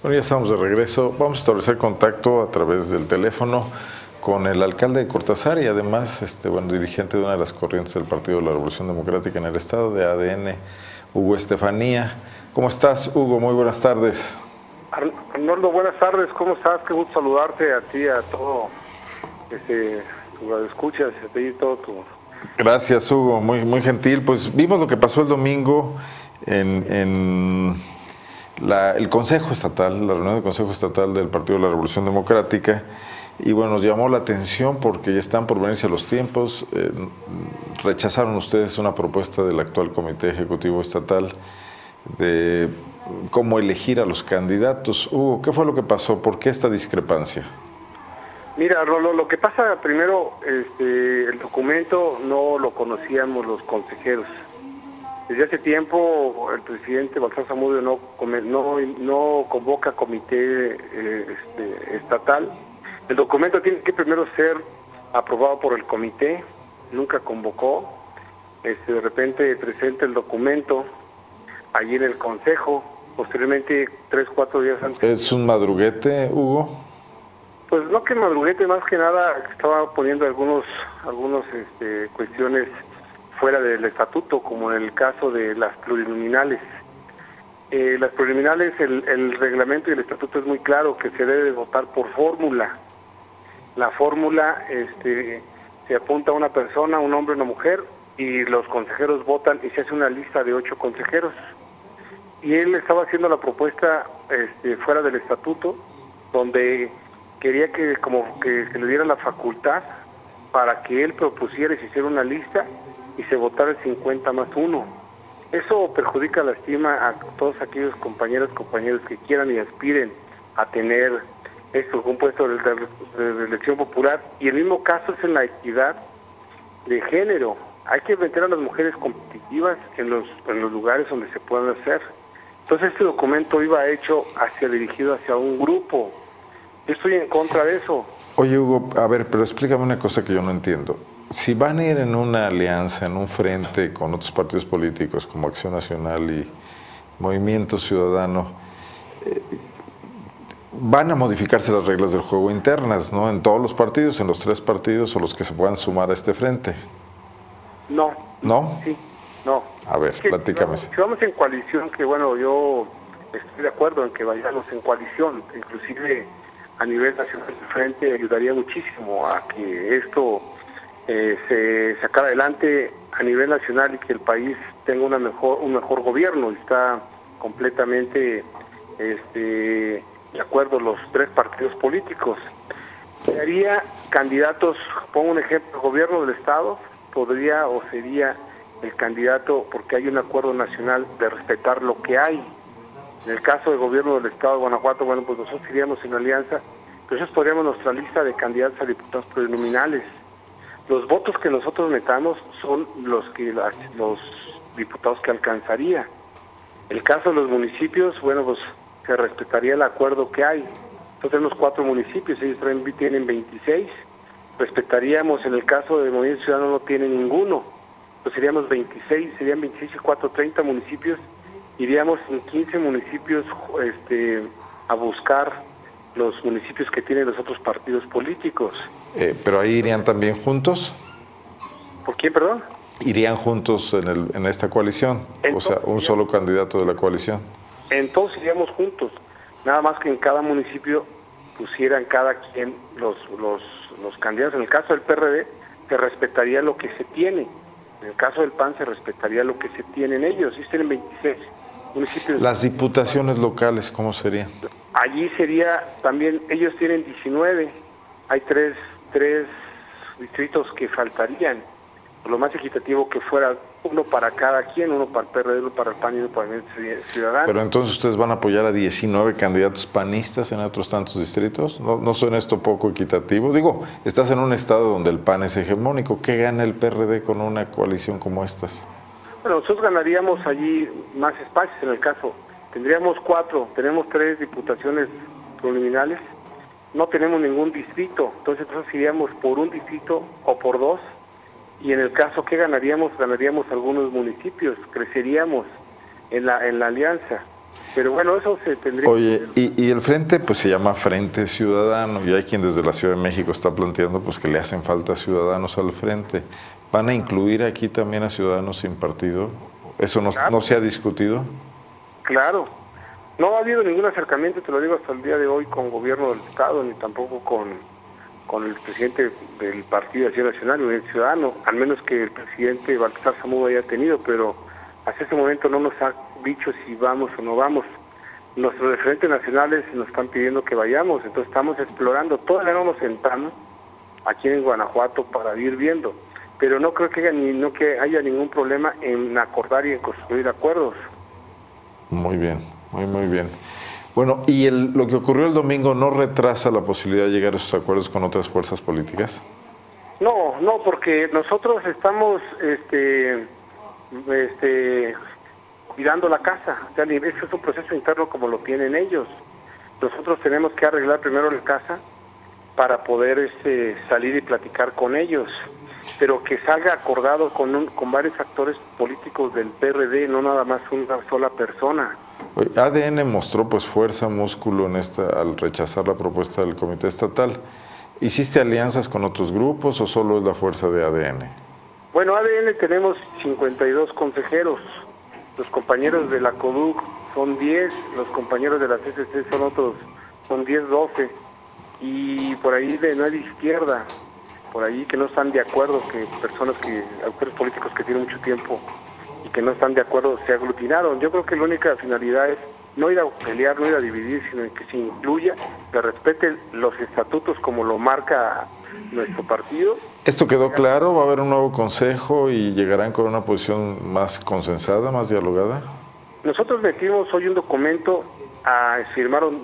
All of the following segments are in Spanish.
Bueno, ya estamos de regreso. Vamos a establecer contacto a través del teléfono con el alcalde de Cortázar y además dirigente de una de las corrientes del Partido de la Revolución Democrática en el estado, de ADN, Hugo Estefanía. ¿Cómo estás, Hugo? Muy buenas tardes. Arnoldo, buenas tardes. ¿Cómo estás? Qué gusto saludarte a ti, a todo tu escuchas, a ti y todo tu... Gracias, Hugo. Muy gentil. Pues vimos lo que pasó el domingo en el Consejo Estatal, la reunión del Consejo Estatal del Partido de la Revolución Democrática, y bueno, nos llamó la atención porque ya están por venirse los tiempos. Rechazaron ustedes una propuesta del actual Comité Ejecutivo Estatal de cómo elegir a los candidatos. Hugo, ¿qué fue lo que pasó? ¿Por qué esta discrepancia? Mira, Rolo, lo que pasa primero, el documento no lo conocíamos los consejeros. Desde hace tiempo el presidente Baltasar Zamudio no convoca comité estatal. El documento tiene que primero ser aprobado por el comité, nunca convocó. De repente presenta el documento allí en el consejo, posteriormente 3-4 días antes. ¿Es un madruguete, Hugo? Pues no que madruguete, más que nada estaba poniendo algunos cuestiones fuera del estatuto, como en el caso de las plurinominales. Las plurinominales, el reglamento y el estatuto es muy claro que se debe votar por fórmula. La fórmula se apunta a una persona, un hombre, una mujer, y los consejeros votan y se hace una lista de 8 consejeros. Y él estaba haciendo la propuesta fuera del estatuto, donde quería que le diera la facultad para que él propusiera y se hiciera una lista y se votara el 50+1. Eso perjudica, lastima a todos aquellos compañeros que quieran y aspiren a tener un puesto de elección popular. Y el mismo caso es en la equidad de género. Hay que meter a las mujeres competitivas en los lugares donde se puedan hacer. Entonces este documento iba dirigido hacia un grupo. Yo estoy en contra de eso. Oye, Hugo, a ver, pero explícame una cosa que yo no entiendo. Si van a ir en una alianza, en un frente con otros partidos políticos como Acción Nacional y Movimiento Ciudadano, van a modificarse las reglas del juego internas, ¿no? En todos los partidos, en los 3 partidos o los que se puedan sumar a este frente. No. ¿No? Sí, no. A ver, platícame. Si vamos en coalición, que bueno, yo estoy de acuerdo en que vayamos en coalición, inclusive a nivel nacional del frente ayudaría muchísimo a que esto se sacara adelante a nivel nacional y que el país tenga un mejor gobierno. Está completamente de acuerdo los 3 partidos políticos. Haría candidatos, pongo un ejemplo, el gobierno del estado podría o sería el candidato porque hay un acuerdo nacional de respetar lo que hay. En el caso del gobierno del estado de Guanajuato, bueno, pues nosotros iríamos en alianza, pero nosotros podríamos nuestra lista de candidatos a diputados plurinominales. Los votos que nosotros metamos son los diputados que alcanzaría. El caso de los municipios, bueno, pues se respetaría el acuerdo que hay. Nosotros tenemos 4 municipios, ellos tienen 26. Respetaríamos, en el caso de Movimiento Ciudadano no tiene ninguno. Pues serían 26 y 4, 30 municipios. Iríamos en 15 municipios a buscar los municipios que tienen los otros partidos políticos. ¿Pero ahí irían también juntos? ¿Por quién, perdón? ¿Irían juntos en esta coalición? Entonces, o sea, un solo candidato de la coalición. Entonces iríamos juntos. Nada más que en cada municipio pusieran cada quien los candidatos. En el caso del PRD se respetaría lo que se tiene. En el caso del PAN se respetaría lo que se tienen ellos. Ellos tienen 26 municipios. Las diputaciones locales, ¿cómo serían? Allí sería también, ellos tienen 19. Hay tres distritos que faltarían. Por lo más equitativo que fuera uno para cada quien, uno para el PRD, uno para el PAN y uno para el Movimiento Ciudadano. Pero entonces ustedes van a apoyar a 19 candidatos panistas en otros tantos distritos. ¿No suena esto poco equitativo? Digo, estás en un estado donde el PAN es hegemónico. ¿Qué gana el PRD con una coalición como estas? Bueno, nosotros ganaríamos allí más espacios en el caso. Tendríamos 4, tenemos 3 diputaciones plurinominales, no tenemos ningún distrito, entonces nosotros iríamos por un distrito o por 2. Y en el caso que ganaríamos algunos municipios, creceríamos en la alianza. Pero bueno, eso se tendría Oye, que... y el frente pues se llama Frente Ciudadano y hay quien desde la Ciudad de México está planteando pues que le hacen falta ciudadanos al frente. ¿Van a incluir aquí también a ciudadanos sin partido? ¿Eso no se ha discutido? Claro. No ha habido ningún acercamiento, te lo digo hasta el día de hoy, con gobierno del Estado, ni tampoco con el presidente del Partido de Acción Nacional ni el ciudadano, al menos que el presidente Baltasar Zamudio haya tenido, pero hasta ese momento no nos ha dicho si vamos o no vamos. Nuestros referentes nacionales nos están pidiendo que vayamos, entonces estamos explorando. Todavía no nos sentamos aquí en Guanajuato para ir viendo, pero no creo que haya ningún problema en acordar y en construir acuerdos. Muy bien, muy bien. Bueno, ¿y lo que ocurrió el domingo no retrasa la posibilidad de llegar a esos acuerdos con otras fuerzas políticas? No, porque nosotros estamos cuidando la casa. O sea, ese es un proceso interno como lo tienen ellos. Nosotros tenemos que arreglar primero la casa para poder salir y platicar con ellos, pero que salga acordado con varios actores políticos del PRD, no nada más una sola persona. ADN mostró pues fuerza, músculo al rechazar la propuesta del Comité Estatal. ¿Hiciste alianzas con otros grupos o solo es la fuerza de ADN? Bueno, ADN tenemos 52 consejeros. Los compañeros de la CODUC son 10, los compañeros de la CCC son 10, 12. Y por ahí no hay de izquierda, por ahí que no están de acuerdo, actores políticos que tienen mucho tiempo y que no están de acuerdo se aglutinaron. Yo creo que la única finalidad es no ir a pelear, no ir a dividir, sino que se incluya, se respeten los estatutos como lo marca nuestro partido. ¿Esto quedó claro? ¿Va a haber un nuevo consejo y llegarán con una posición más consensada, más dialogada? Nosotros metimos hoy un documento, firmaron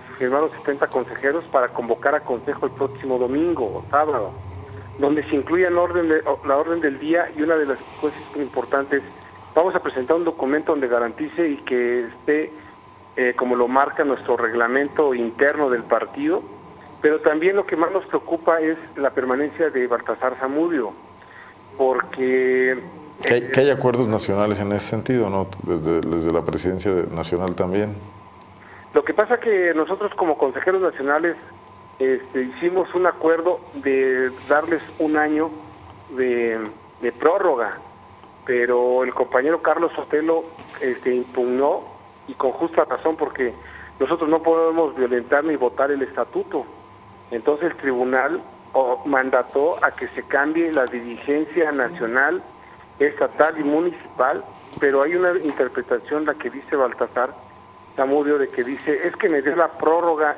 70 consejeros para convocar a consejo el próximo domingo o sábado, donde se incluye la orden del día, y una de las cosas importantes, vamos a presentar un documento donde garantice y que esté como lo marca nuestro reglamento interno del partido, pero también lo que más nos preocupa es la permanencia de Baltasar Zamudio, porque... Que hay acuerdos nacionales en ese sentido, ¿no? Desde la presidencia nacional también. Lo que pasa que nosotros como consejeros nacionales hicimos un acuerdo de darles un año de prórroga, pero el compañero Carlos Sotelo impugnó, y con justa razón, porque nosotros no podemos violentar ni votar el estatuto. Entonces el tribunal mandató a que se cambie la dirigencia nacional, estatal y municipal, pero hay una interpretación, la que dice Baltasar Zamudio, de que dice, es que me dio la prórroga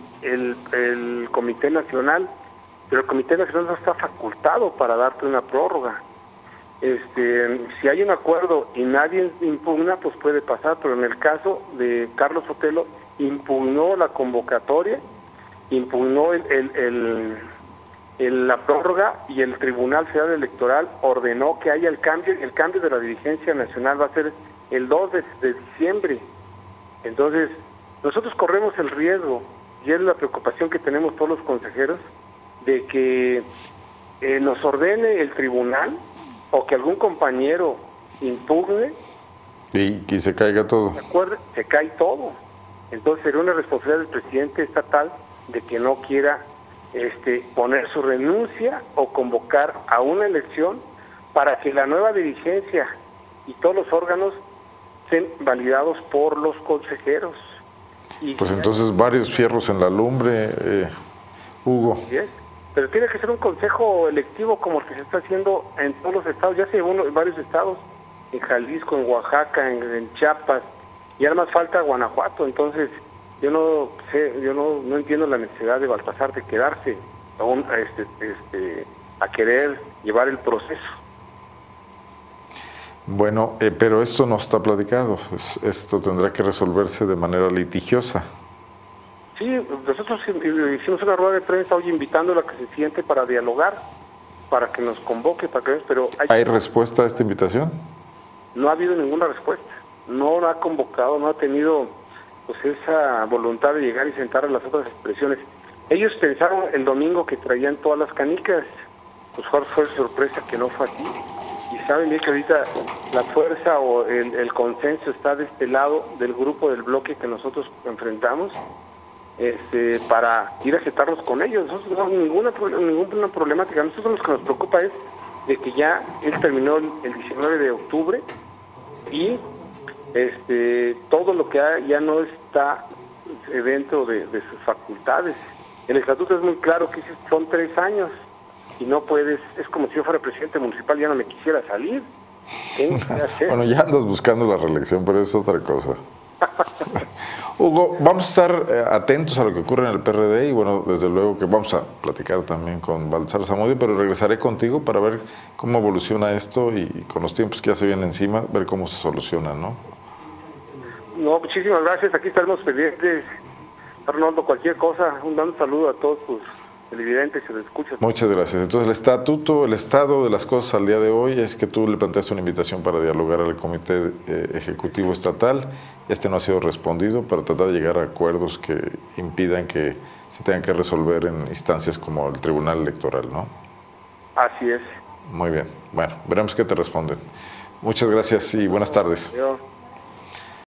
el Comité Nacional, pero el Comité Nacional no está facultado para darte una prórroga. Si hay un acuerdo y nadie impugna, pues puede pasar, pero en el caso de Carlos Sotelo, impugnó la convocatoria, impugnó la prórroga, y el Tribunal Federal Electoral ordenó que haya el cambio de la dirigencia nacional va a ser el 2 de diciembre. Entonces, nosotros corremos el riesgo, y es la preocupación que tenemos todos los consejeros, de que nos ordene el tribunal o que algún compañero impugne y se caiga todo. Se cae todo. Entonces sería una responsabilidad del presidente estatal de que no quiera poner su renuncia o convocar a una elección para que la nueva dirigencia y todos los órganos sean validados por los consejeros. Pues entonces varios fierros en la lumbre, Hugo. ¿Sí es? Pero tiene que ser un consejo electivo como el que se está haciendo en todos los estados, ya se llevó en varios estados, en Jalisco, en Oaxaca, en Chiapas, y además falta Guanajuato. Entonces yo no entiendo la necesidad de Baltasar de quedarse a querer llevar el proceso. Bueno, pero esto no está platicado, esto tendrá que resolverse de manera litigiosa. Sí, nosotros hicimos una rueda de prensa hoy invitándola a que se siente para dialogar, para que nos convoque, pero... ¿Hay respuesta a esta invitación? No ha habido ninguna respuesta, no ha convocado, no ha tenido pues esa voluntad de llegar y sentar a las otras expresiones. Ellos pensaron el domingo que traían todas las canicas, pues fue sorpresa que no fue así. y saben bien que ahorita la fuerza o el consenso está de este lado del grupo, del bloque que nosotros enfrentamos, para ir a aceptarnos con ellos. Nosotros no tenemos ninguna problemática. A nosotros lo que nos preocupa es de que ya él terminó el 19 de octubre y todo lo que hay ya no está dentro de sus facultades. El estatuto es muy claro que son 3 años y no puedes, es como si yo fuera presidente municipal y ya no me quisiera salir. ¿Qué hacer? Bueno, ya andas buscando la reelección, pero es otra cosa. Hugo, vamos a estar atentos a lo que ocurre en el PRD y bueno, desde luego que vamos a platicar también con Baltasar Zamudio, pero regresaré contigo para ver cómo evoluciona esto y con los tiempos que ya se vienen encima, ver cómo se soluciona, ¿no? No, muchísimas gracias, aquí estaremos pendientes. Arnoldo, cualquier cosa, un gran saludo a todos tus televidentes y los escuchas. Muchas gracias. Entonces el estado de las cosas al día de hoy es que tú le planteas una invitación para dialogar al Comité Ejecutivo Estatal. No ha sido respondido para tratar de llegar a acuerdos que impidan que se tengan que resolver en instancias como el Tribunal Electoral, ¿no? Así es. Muy bien. Bueno, veremos qué te responden. Muchas gracias y buenas tardes. Adiós.